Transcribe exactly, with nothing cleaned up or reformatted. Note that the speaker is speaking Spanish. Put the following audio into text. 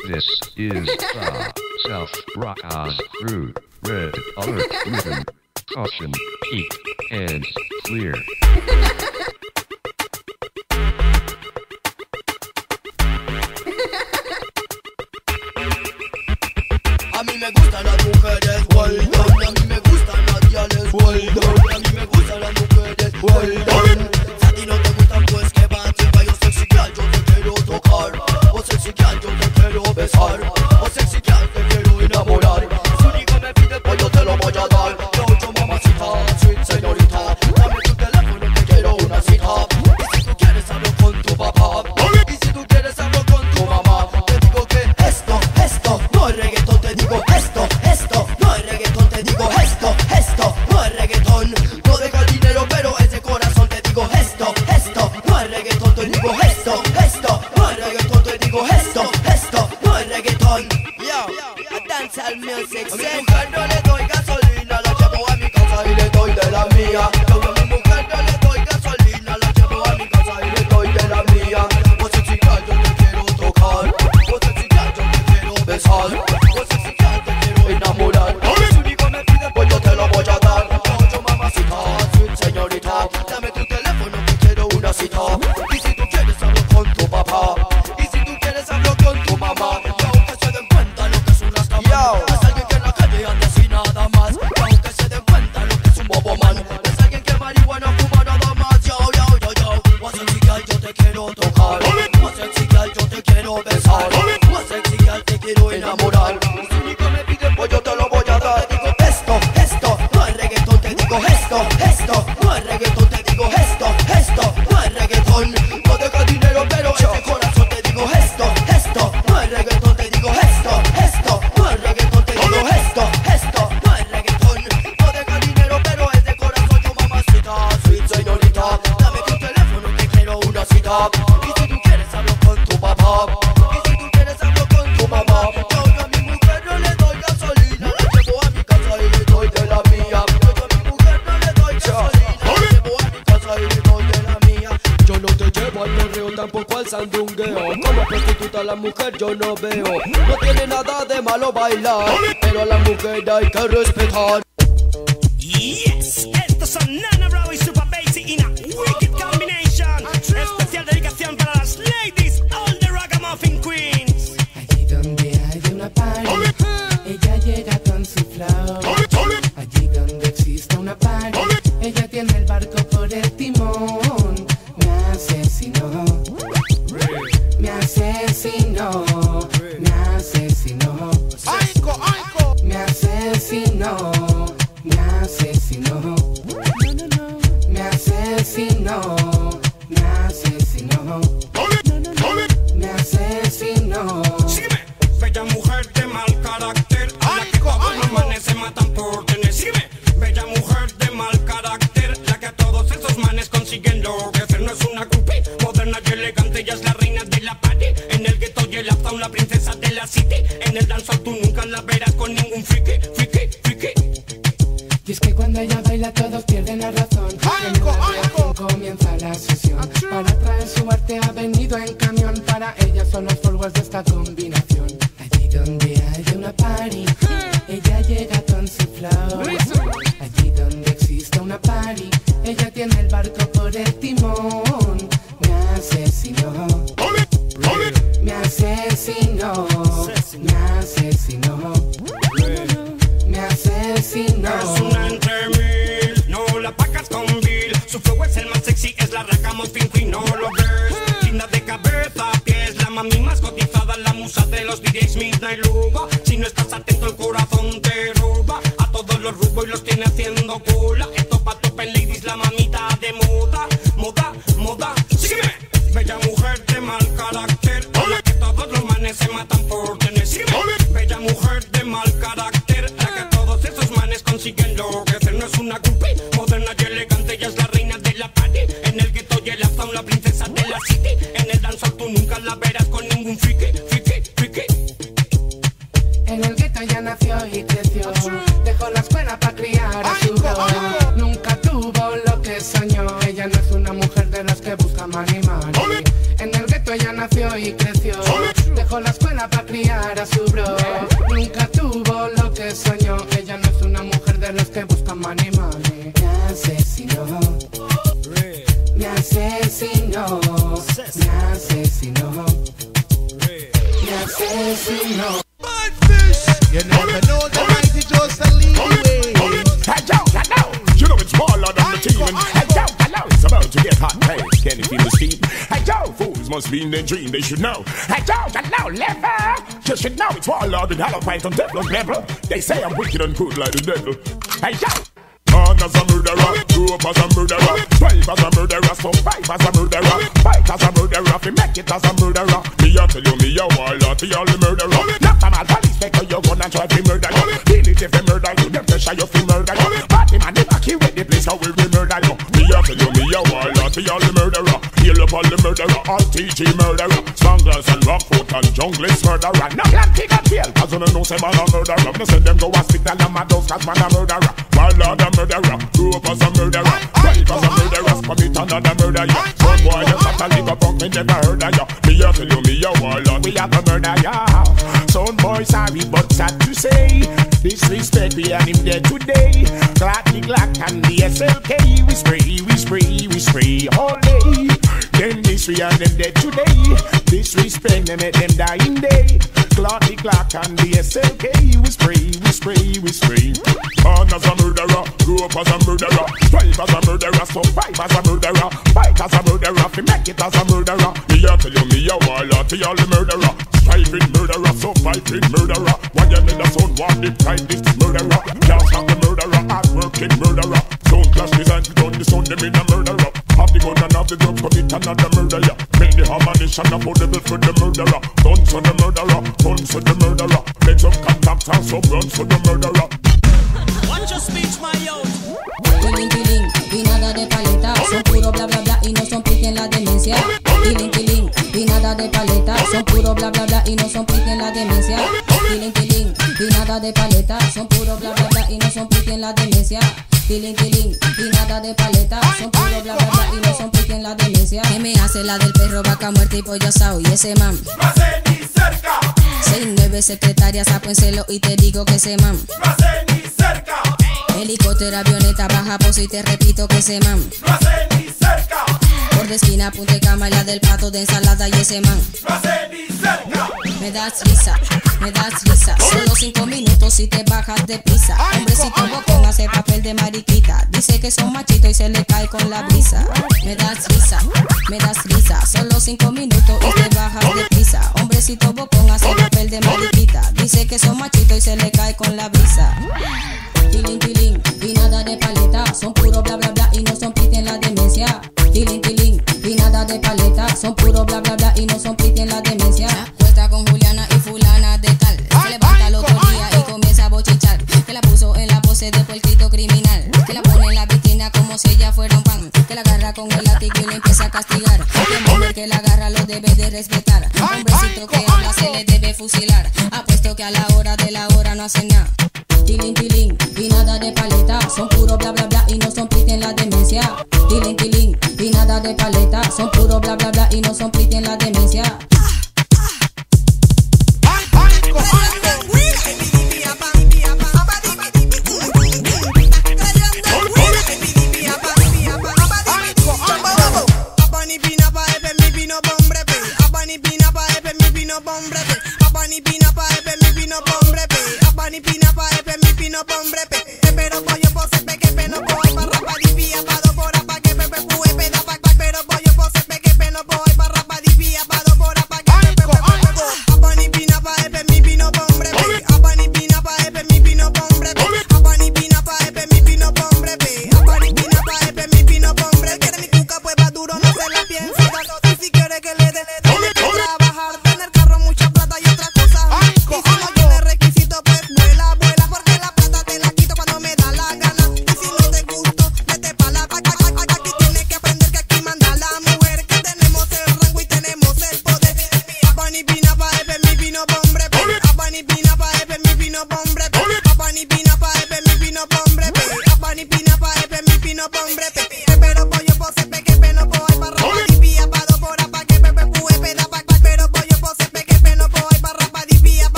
This is the South Rockers Crew. Red alert written. Caution, peak, and clear. A mí me gustan las mujeres well done. A mí me gustan las diales well done. A mí me gustan las mujeres well done. Si a ti no te gustan pues que van chica. Yo sexy girl, yo te quiero tocar. O sexy girl, yo te quiero besar. O sexy girl, te quiero enamorar. Si un hijo me pide pues yo te lo voy a dar. Yo, yo mamacita, sweet señorita. Dame tu teléfono que quiero una cita. Y si tú quieres hablo con tu papá. Y si tú quieres hablo con tu mamá. Te digo que esto, esto no es reggaetón. Te digo esto, esto no es reggaetón. Te digo esto, esto no es reggaetón. No deja el dinero pero es de corazón. Te digo esto, esto no es reggaetón. Te digo esto, esto no es reggaetón. Te digo esto, esto no es reggaetón. Yo, a dancehall music. A mi mujer no le doy gasolina, la llevo a mi casa y le doy de la mía. Yo a mi mujer no le doy gasolina, la llevo a mi casa y le doy de la mía. O sexy girl, yo te quiero tocar. O sexy girl, yo te quiero besar. O sexy girl, te quiero enamorar. Si un hijo me pide, pues yo te lo voy a dar. Yo, yo mamacita, sweet señorita. Dame tu teléfono que quiero una cita. Y si tú quieres hablo con tu papá. Y si tú quieres hablo con tu mamá. Yo que se den cuenta lo que es un rastaman. Es alguien que en la calle anda sin nada más. Yo que se den cuenta lo que es un bobo man. Es alguien que marihuana fuma nada más. Yo, yo, yo, yo. O sexy girl, yo te quiero tocar. O sexy girl, yo te quiero besar. O sexy girl, te quiero enamorar. Si un hijo me pide, pues yo te lo voy a dar. Te digo esto, esto no es reggaetón. Te digo esto, esto no es reggaetón. Te digo esto, esto no es reggaetón. No deja dinero pero es de corazón. Te digo esto, esto no es reggaetón. Te digo esto, esto no es reggaetón. Te digo esto, esto no es reggaetón. No deja dinero pero es de corazón. Yo mamacita, sweet señorita. Dame tu teléfono que quiero una cita. Y si tú quieres hablo con tu papá. Y si tú quieres hablo con tu mamá. Yo, yo a mi mujer no le doy gasolina, la llevo a mi casa y le doy de la mía. Yo, yo a mi mujer no le doy gasolina, la llevo a mi casa y le doy de la mía. Yo no te llevo al perreo, tampoco al sandungueo. Como prostituta la mujer yo no veo. No tiene nada de malo bailar, pero a la mujer hay que respetar. Yes, estos son Nana Bravo y Super Bassy in a wicked combination. Especial dedicación para las ladies, all the ragamuffin queens. Allí donde hay una party, ella llega con su flow. Allí donde existe una party, ella tiene el barco por el timón. Me asesinó, me asesinó, me asesinó, me asesinó, me asesinó, me asesinó, me asesinó, me asesinó. Sígueme, bella mujer de mal carácter, a la que todos los manes se matan por tener. Sígueme, bella mujer de mal carácter, la que a todos esos manes consiguen enloquecer. No es una groupie, moderna y elegante, ella es la reina de la party. En el gueto y el uptown, la princesa de la city. En el dancehall tú nunca la verás con ningún friki, friki, friki. Y es que cuando ella baila todos pierden la razón. En el reacción comienza la sesión. Para traer su arte ha venido en camión. Para ella son los forwards de esta combinación. Allí donde hay una party, ella llega con su flow. Allí donde existe una party, ella tiene el barco por el timón. Me asesinó, me asesinó, me asesinó, me asesinó. Es una entre mil, no la pagas con Bill. Su flow es el más sexy, es la ragamuffin queen, no lo ves. Linda de cabeza a pies, la mami más cotizada, la musa de los D Js Midnight Luba. Si no estás atento el corazón te roba. A todos los rubos y los tiene haciendo cola. Esto pa' tope ladies, la mamita de moda. Moda, moda, sígueme. Bella mujer de mal carácter, a la que todos los manes se matan por tener. Sígueme. Bella mujer de mal carácter, la que todos esos manes consiguen enloquecer. No es una groupie, moderna y elegante, ella es la reina de la party. En el gueto y el uptown, la princesa de la city. En el dancehall tú nunca la verás con ningún friki, friki, friki. En el gueto ya nació y creció. Dejó la escuela para criar a su hijo. Nunca tuvo lo que soñó. Ella no es una mujer de las que busca money money. En el gueto ella nació y creció. Dejó la escuela sola para criar a su bro. Nunca tuvo lo que soñó. Ella no es una mujer de los que buscan money money. Me asesinó, me asesinó, me asesinó, me asesinó. You never know the mighty just a lead the way. Hey yo, hello, you know it's smaller than the team. And hey yo, hello, it's about to get hot. Hey, can you feel the steam? Hey yo, fools must be in their dream, they should know. Hey yo, hello, lever, you should know it's warlord and hollow fight on devil level. They say I'm wicked and good like the devil. Hey yo. Born as a murderer, grew up as a murderer, twelve as a murderer, so five as a murderer, fight as a murderer, fi make it as a murderer. Me a tell you me a warlord, fi all the murderer. Not a mad police maker, you gonna try fi murder you. Feel it if you murder you, them pressure you fi murder you. Party man never kill with the place, how will we murder you? Me a tell you me a warlord, fi all the murderer. Heal up all the murderer, all T G murderer. Stranglers and rockfoot and junglist murderer. No land king and tail, cause you know say man a murderer. No say them go hospital and mad house, cause man a murderer. Warlord a murderer, grew up as a murderer, twelve as a murderer, commit another murder, yeah. Some boy just a lick up punk, me never heard of ya. Me a tell you me a warlord, we have a murder, yeah. Some boy sorry but sad to say, disrespect we and him dead today. Glock the Glock and the S L K, we spray, we spray, we spray all day. Them this we and them dead today. Disrespect them make them die in day. Glock the Glock and the S L K, we spray, we spray, we spray. Born as a murderer, grew up as a murderer, twelve as a murderer, so five as a murderer, fight as a murderer, fi make it as a murderer. Me a tell you me a warlord, to all the murderer, striving murderer, so fighting murderer. Why you need a son, want the time this murderer? Can't stop the murderer, hard working murderer. Don't clash design to done the son, them in a murderer. Have the gun and have the drugs, commit another murder, yeah. Make the ammunition affordable for the murderer. Guns for the murderer, guns for the murderer. Make some contacts and some runs for the murderer. Watch your speech, my yo. Tiling, tiling, y nada de paleta. Son puro bla bla bla y no son pique en la demencia. Tiling, tiling, y nada de paleta. Son puro bla bla bla y no son pique en la demencia. Tiling, tiling, y nada de paleta. Son puro bla bla bla y no son pique en la demencia. Tiling, tiling, y nada de paleta. Son puro bla bla bla y no son pique en la demencia. ¿Qué me hace la del perro, vaca muerta y pollo asado? Y ese man No hace ni cerca, seis nueve secretarias, sapo en celo y te digo que ese man no hace ni cerca, helicóptero, avioneta, baja pozo y te repito que ese man no hace ni cerca, por de esquina, punta y cama, la del plato de ensalada y ese man no hace ni cerca. me das risa, me das risa. Solo cinco minutos y te bajas de prisa. Hombrecito bocón hace papel de mariquita. Dice que son machito y se le cae con la brisa. Me das risa, me das risa. Solo cinco minutos y te bajas de prisa. Hombrecito bocón hace papel de mariquita. Dice que son machito y se le cae con la brisa. Tiling, tiling, y nada de paleta. Son puro bla bla bla y no son piti en la demencia. Tiling, tiling, y nada de paleta. Son puro bla bla bla y no son piti en la demencia. Cuesta con Juliana y fulana de tal. Se levanta el otro día y comienza a bochichar. Que la puso en la pose de puerquito criminal. Que la pone en la vitrina como si ella fuera un pan. Que la agarra con el látigo y le empieza a castigar. Que mujer que la agarra lo debe de respetar. Hombrecito que habla se le debe fusilar. Apuesto que a la hora de la hora no hace nada. Tiling, tiling, y nada de paleta. Son puro bla bla bla y no son piti en la demencia. Tiling, tiling, y nada de paleta. Son puro bla bla bla y no son piti en la demencia. Pero pollo,